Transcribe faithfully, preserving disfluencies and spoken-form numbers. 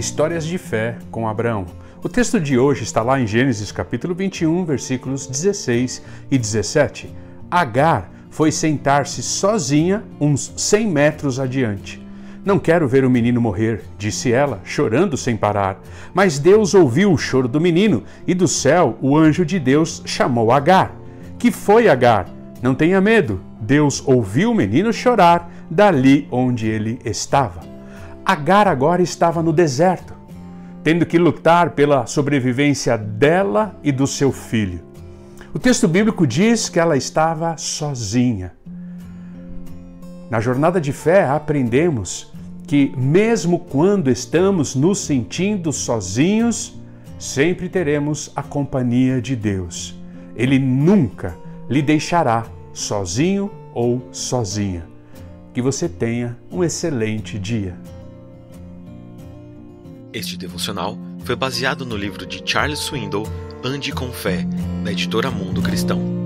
Histórias de fé com Abraão. O texto de hoje está lá em Gênesis capítulo vinte e um, versículos dezesseis e dezessete. Agar foi sentar-se sozinha uns cem metros adiante. Não quero ver o menino morrer, disse ela, chorando sem parar. Mas Deus ouviu o choro do menino, e do céu o anjo de Deus chamou Agar. Que foi, Agar? Não tenha medo. Deus ouviu o menino chorar dali onde ele estava. Agar agora estava no deserto, tendo que lutar pela sobrevivência dela e do seu filho. O texto bíblico diz que ela estava sozinha. Na jornada de fé aprendemos que mesmo quando estamos nos sentindo sozinhos, sempre teremos a companhia de Deus. Ele nunca lhe deixará sozinho ou sozinha. Que você tenha um excelente dia. Este devocional foi baseado no livro de Charles Swindoll, Ande com Fé, da editora Mundo Cristão.